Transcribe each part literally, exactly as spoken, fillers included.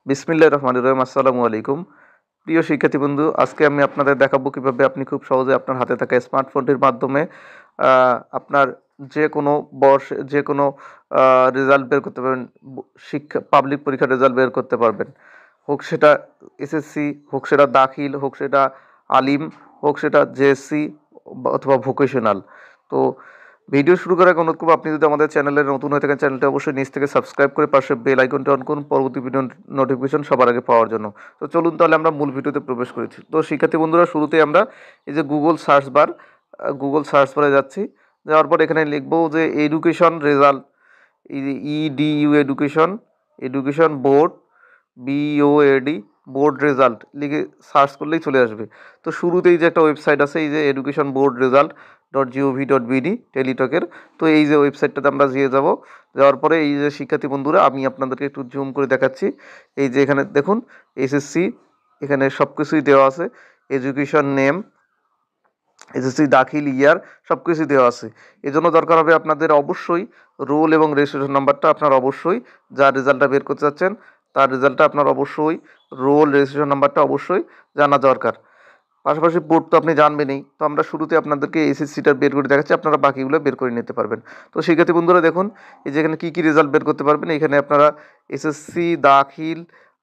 বিসমিল্লাহির রহমানির রহিম। আসসালামু আলাইকুম। প্রিয় শিক্ষার্থী বন্ধু, আজকে আমি আপনাদের দেখাবো কিভাবে আপনি খুব সহজে আপনার হাতে থাকা স্মার্টফোনটির মাধ্যমে আহ, আপনার যে কোনো বর্ষে যে কোনো রেজাল্ট বের করতে পারবেন। ব- শিক্ষা পাবলিক পরীক্ষার রেজাল্ট বের করতে পারবেন, হোক সেটা এসএসসি, হোক সেটা দাখিল, হোক সেটা আলিম, হোক সেটা জেএসসি অথবা ভোকেশনাল। তো ভিডিও শুরু করার আগে অনুরোধ করবো, আপনি যদি আমাদের চ্যানেলে নতুন হয়ে থাকেন চ্যানেলটি অবশ্যই নিচ থেকে সাবস্ক্রাইব করে পাশে বেল আইকনটি অন করুন পরবর্তী ভিডিও নোটিফিকেশন সবার আগে পাওয়ার জন্য। তো চলুন তাহলে আমরা মূল ভিডিওতে প্রবেশ করেছি। তো শিক্ষার্থী বন্ধুরা, শুরুতেই আমরা এই যে Google search bar Google search বারে যাচ্ছি। যাওয়ার পর এখানে লিখবো যে education result, EDU education, education board, BOAD, board result লিখে সার্চ করলেই চলে আসবে। তো শুরুতেই যে একটা ওয়েবসাইট আছে, এই যে education board result dot GOV dot BD টেলিটকের। তো এই যে ওয়েবসাইটটাতে আমরা যেয়ে যাব। যাওয়ার পরে এই যে শিক্ষার্থী বন্ধুরা, আমি আপনাদেরকে একটু জুম করে দেখাচ্ছি। এই যে এখানে দেখুন এসএসসি, এখানে সব কিছুই দেওয়া আছে। এডুকেশন নেম, এসএসসি দাখিল ইয়ার, সব কিছু দেওয়া আছে। এই জন্য দরকার হবে আপনাদের অবশ্যই রোল এবং রেজিস্ট্রেশন নাম্বারটা আপনার অবশ্যই, যার রেজাল্টটা বের করতে চাচ্ছেন তার রেজাল্টটা আপনার অবশ্যই রোল রেজিস্ট্রেশন নাম্বারটা অবশ্যই জানা দরকার। পাশাপাশি বোর্ড তো আপনি জানবেনই। তো আমরা শুরুতে আপনাদেরকে এসএসসিটা বের করে দেখাচ্ছি, আপনারা বাকিগুলো বের করে নিতে পারবেন। তো শিক্ষার্থী বন্ধুরা দেখুন, এই যে এখানে কী কী রেজাল্ট বের করতে পারবেন। এখানে আপনারা SSC Dakhil,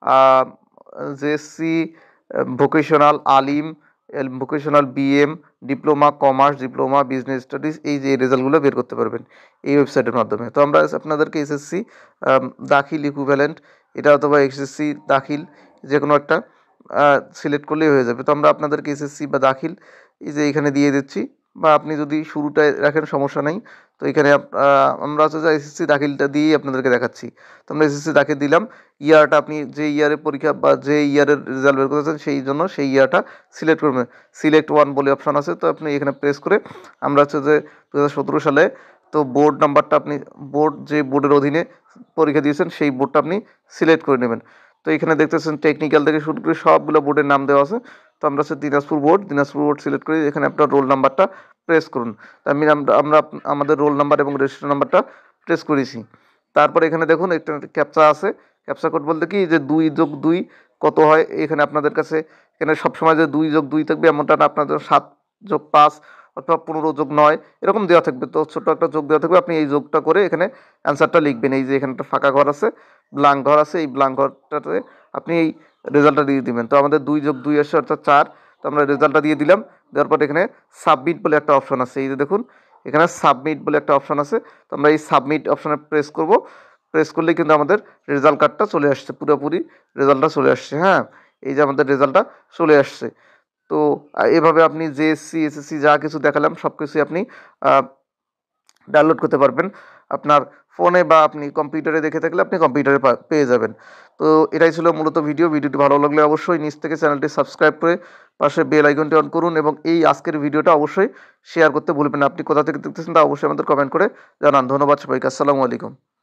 JSC, vocational, Alim, vocational, BM, diploma commerce, diploma business studies, এই যে রেজাল্টগুলো বের করতে পারবেন এই ওয়েবসাইটের মাধ্যমে। তো আমরা আপনাদেরকে এসএসসি দাখিল ইকুইভ্যালেন্ট এটা অথবা এসএসসি দাখিল যে কোনো একটা সিলেক্ট করলেই হয়ে যাবে। তো আমরা আপনাদেরকে এসএসসি বা দাখিল এই যে এখানে দিয়ে দিচ্ছি, বা আপনি যদি শুরুটায় রাখেন সমস্যা নেই। তো এখানে আমরা হচ্ছে যে এসএসসি দাখিলটা দিয়েই আপনাদেরকে দেখাচ্ছি। তো আমরা এসএসসি দাখিল দিলাম। ইয়ারটা আপনি যে ইয়ারে পরীক্ষা বা যে ইয়ারের রেজাল্ট বের করতেছেন সেই জন্য সেই ইয়ারটা সিলেক্ট করবেন। সিলেক্ট ওয়ান বলে অপশান আছে, তো আপনি এখানে প্রেস করে আমরা হচ্ছে যে দু হাজার সতেরো সালে তো বোর্ড নাম্বারটা আপনি বোর্ড যে বোর্ডের অধীনে পরীক্ষা দিয়েছেন সেই বোর্ডটা আপনি সিলেক্ট করে নেবেন। তো এখানে দেখতেছেন টেকনিক্যাল থেকে শুরু করে সবগুলো বোর্ডের নাম দেওয়া আছে। তো আমরা হচ্ছে Dinajpur board, Dinajpur board select করি। এখানে আপনার রোল নাম্বারটা প্রেস করুন। আমি আমরা আমরা আমাদের রোল নাম্বার এবং রেজিস্ট্রেশন নাম্বারটা প্রেস করেছি। তারপর এখানে দেখুন একটা ক্যাপচা আছে। ক্যাপচা কোড বলতে কি, যে দুই যোগ দুই কত হয়। এখানে আপনাদের কাছে এখানে সবসময় যে দুই যোগ দুই থাকবে এমনটা না, আপনাদের সাত যোগ পাঁচ অথবা পনেরো যোগ নয় এরকম দেওয়া থাকবে। তো ছোট্ট একটা যোগ দেওয়া থাকবে, আপনি এই যোগটা করে এখানে অ্যান্সারটা লিখবেন। এই যে এখানে একটা ফাঁকা ঘর আছে, ব্ল্যাঙ্ক ঘর আছে, এই ব্ল্যাঙ্ক ঘরটাতে আপনি এই রেজাল্টটা দিয়ে দিবেন। তো আমাদের দুই যোগ দুই আসছে অর্থাৎ চার। তো আমরা রেজাল্টটা দিয়ে দিলাম। দেওয়ার পর এখানে সাবমিট বলে একটা অপশন আছে। এই যে দেখুন এখানে সাবমিট বলে একটা অপশন আছে। তো আমরা এই সাবমিট অপশনে প্রেস করব। প্রেস করলেই কিন্তু আমাদের রেজাল্ট কার্ডটা চলে আসছে, পুরোপুরি রেজাল্টটা চলে আসছে। হ্যাঁ, এই যে আমাদের রেজাল্টটা চলে আসছে। তো এভাবে আপনি জেএসসি এসএসসি যা কিছু দেখালাম সব কিছুই আপনি ডাউনলোড করতে পারবেন আপনার ফোনে, বা আপনি কম্পিউটারে দেখে থাকলে আপনি কম্পিউটারে পেয়ে যাবেন। তো এটাই ছিল মূলত ভিডিও। ভিডিওটি ভালো লাগলে অবশ্যই নিচ থেকে চ্যানেলটি সাবস্ক্রাইব করে পাশে বেল আইকনটি অন করুন, এবং এই আজকের ভিডিওটা অবশ্যই শেয়ার করতে ভুলবেন না। আপনি কোথা থেকে দেখতেছেন তা অবশ্যই আমাদের কমেন্ট করে জানান। ধন্যবাদ সবাইকে। আসসালামু আলাইকুম।